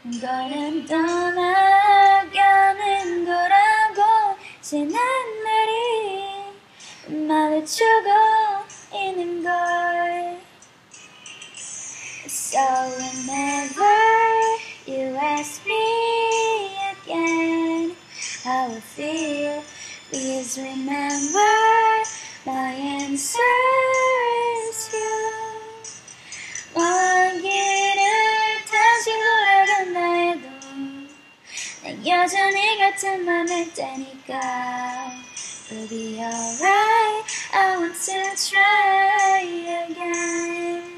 너는 떠나가는 거라고 지난 날이 마주치고 있는 걸. So whenever you ask me again how I feel, please remember my answer is you. 먼 길을 다시 돌아간다 해도 난 여전히 같은 맘일 테니까. We'll be alright, I want to try again.